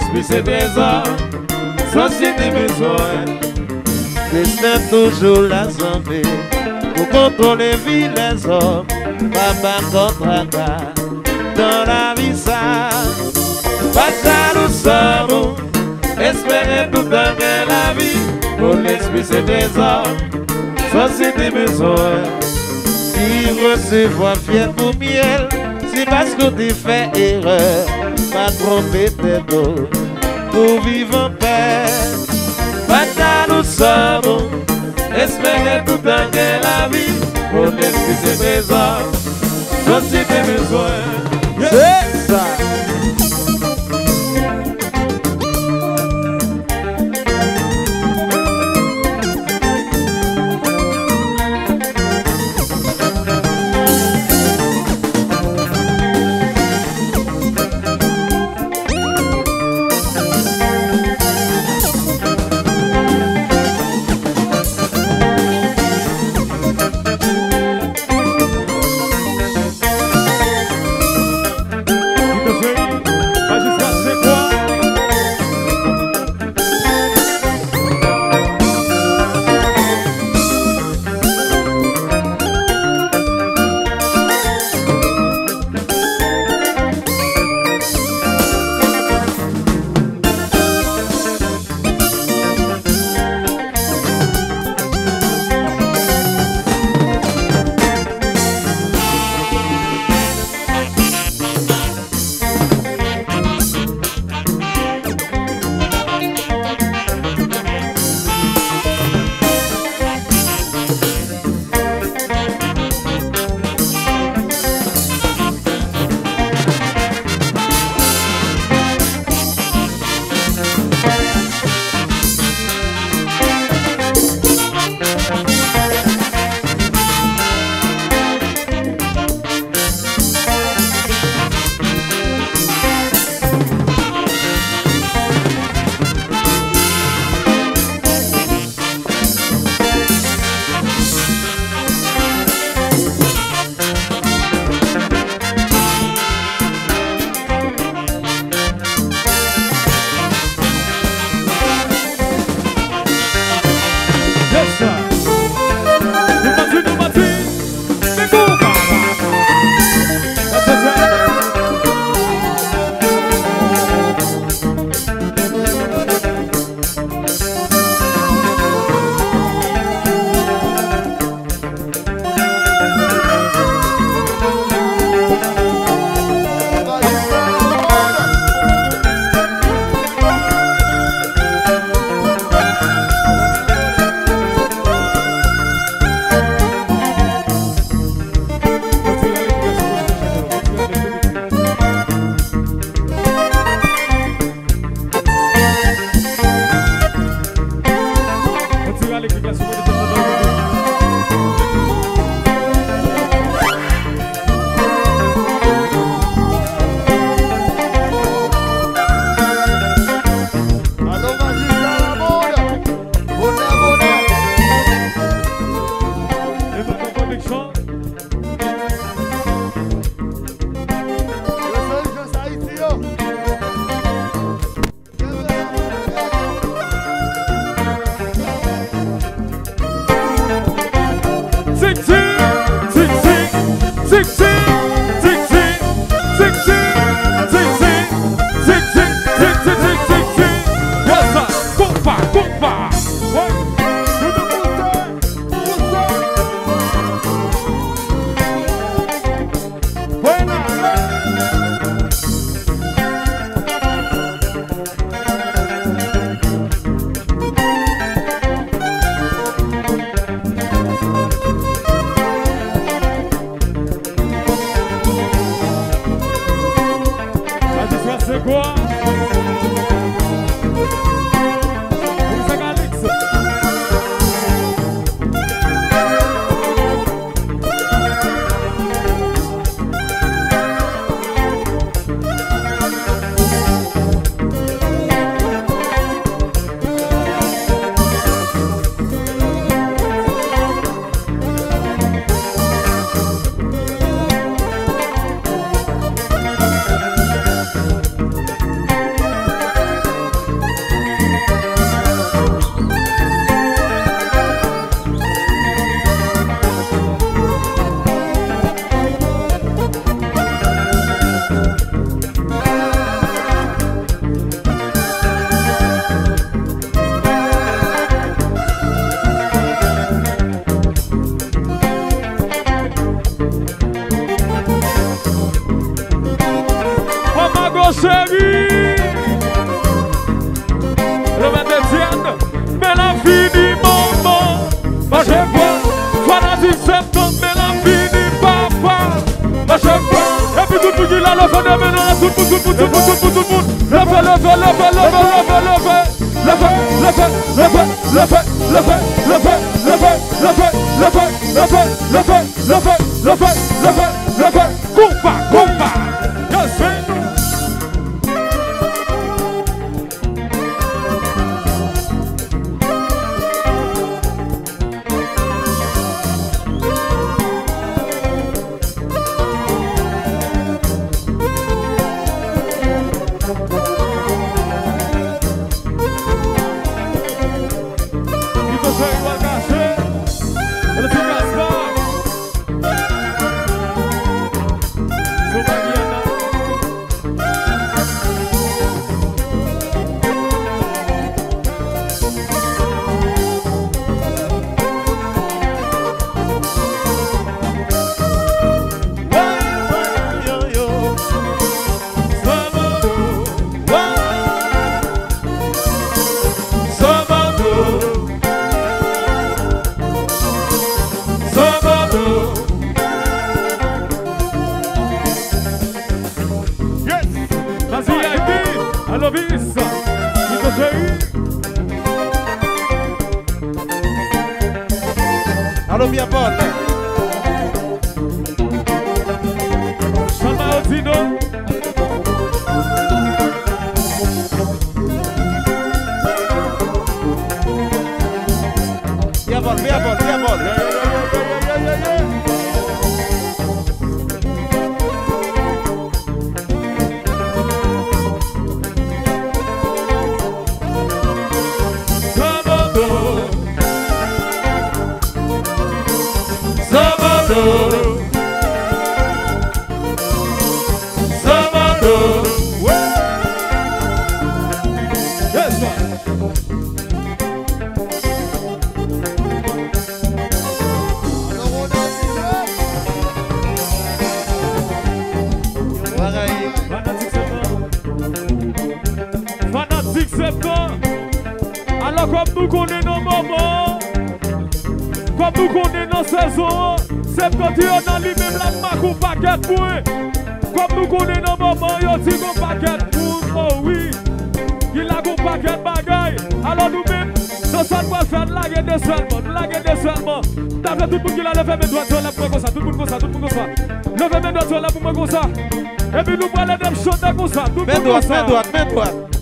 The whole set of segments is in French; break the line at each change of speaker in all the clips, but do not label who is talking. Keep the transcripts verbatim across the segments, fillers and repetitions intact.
l'esprit c'est trésor, société besoin.
Destin toujours la santé, pour contrôler vie les hommes, papa contre papa, dans la vie ça.
Pas ça nous sommes, espérer tout dans la vie, pour l'esprit c'est trésor, société besoin.
Si recevoir fier pour miel, c'est parce que tu fais erreur, pas tromper tes dos, pour vivre en paix.
Pas ça nous sommes, espérer tout dans la vie, pour l'esprit c'est trésor, société besoin.
C'est ça.
chérie. Le matin tienne, mais la vie du maman. Ma chère fanatique septembre, mais la vie du papa. Ma chère et puis tout le monde là, le feu de maintenant, tout le monde, tout le monde, tout le monde, tout le monde. Le feu, le feu, le feu, le feu, le feu, le feu. Le feu, le feu, le feu, le feu, le feu, le feu, le feu, le feu, le feu, le feu, le feu, le feu, le feu, le feu, le feu. Compa, compa. Yes, sir.
Allo mia bolla.
Salmautino.
Mia bolla, mia bolla, mia bolla.
Alors comme nous connaissons nos moments, comme nous connaissons nos saisons, c'est quand il y a dans lui-même la marque ou paquet pour eux. Comme nous connaissons nos moments, il y a aussi un paquet pour oh oui, il a un paquet de bagailles. Alors nous-mêmes, nous sommes pas faire de la guerre de seulement, de la guerre de seulement. T'as fait tout le monde qui a levé mes doigts sur la pour comme ça, tout le monde comme ça, tout le monde comme ça. Levez mes doigts sur la pour moi comme ça. Et puis nous parlons de chanter comme ça, tout le monde comme ça.
Mets droite, mets droite, mets droite.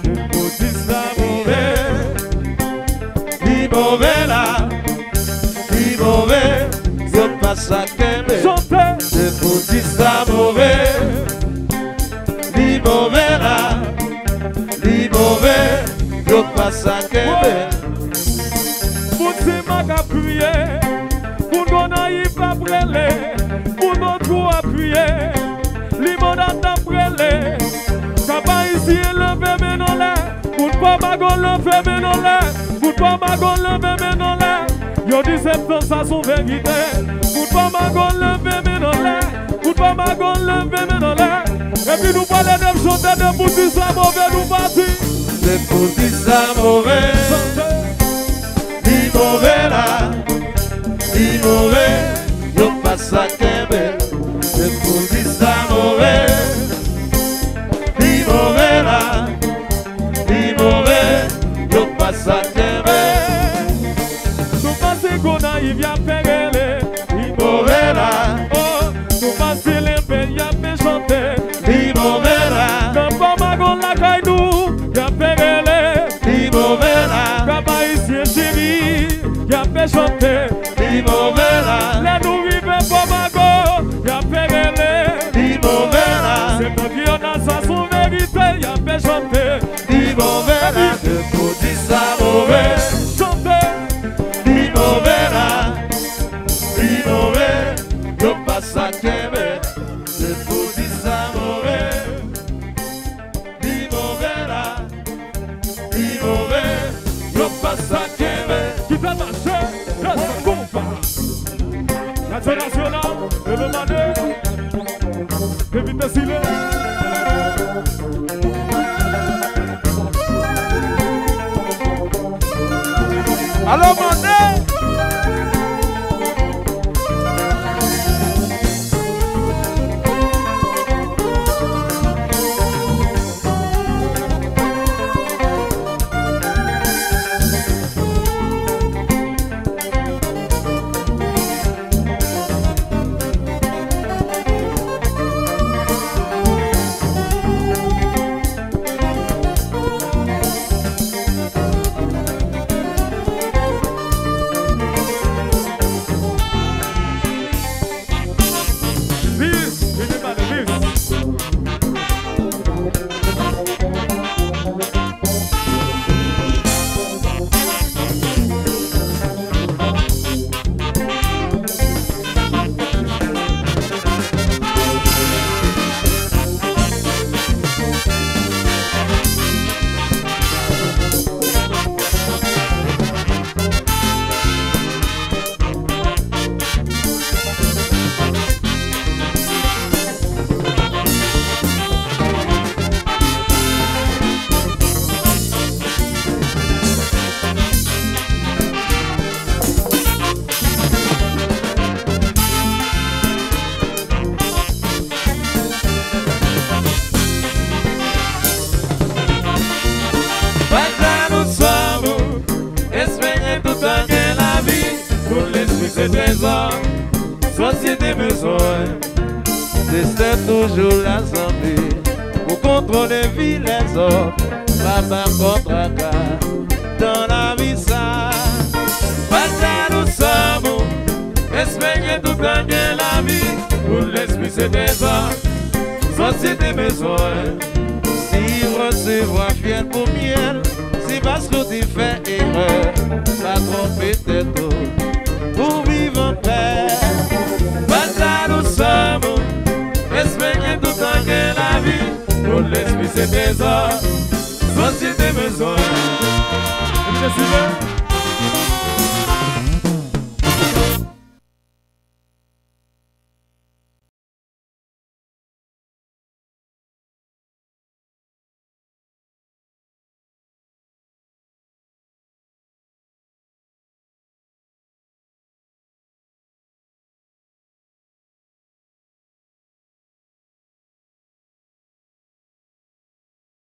Di mauvais là, di mauvais, c'est pas ça qu'aimer. C'est pour dire ça mauvais. Di mauvais là, di mauvais, c'est pas ça qu'aimer.
Pour ces mags appuyés, pour qu'on aille pas brûler, pour notre goût appuyer, limonade brûler, capable ici lever mes non là, pour pas magon lever mes non là. Pour pas magon lever mes non là, yo dis septembre ça son vérité. Pour pas magon lever mes non là, pour pas magon lever mes non là. Et puis nous parler de chanter de pour dire ça mauvais nous partir.
C'est pour dire ça mauvais, dis mauvais là, dis mauvais, yo pas ça qu'aimer. C'est pour dire ça mauvais, dis mauvais là, dis mauvais, yo pas ça qu'aimer.
Il vient pérer
il mauvais là.
Oh, nous passons les pays, il a fait chanter.
Il mauvais là.
Quand pas magon la caille nous, il a pérer.
Il mauvais là.
Quand pas ici chéri, il a fait chanter.
Il mauvais là.
Les nous vivons pas magon, il a pérer.
Il mauvais là.
C'est ton qui en a sa son vérité, il a fait chanter.
Il mauvais là. C'est pour dire ça mauvais.
Chanter.
Il mauvais là. Il mauvais, yo pas ça qu'aimer. C'est pour dire ça mauvais. Il mauvais là. Il mauvais, yo pas ça qu'aimer.
Qui fait marcher, reste compa. International, et le mané, évite le silence. Alors, mandez.
Société besoin, c'est toujours la santé pour contrôler villes les hommes, papa contre cas dans la vie ça. Pas nous sommes, espérer tout gagner la vie pour l'esprit c'est des hommes. Société besoin, si recevoir fiel pour miel, si parce que tu fais erreur, pas tromper tes taux. Pour vivre en paix, pas nous sommes, espérer tout gagner la vie, pour l'esprit c'est trésor, société besoin.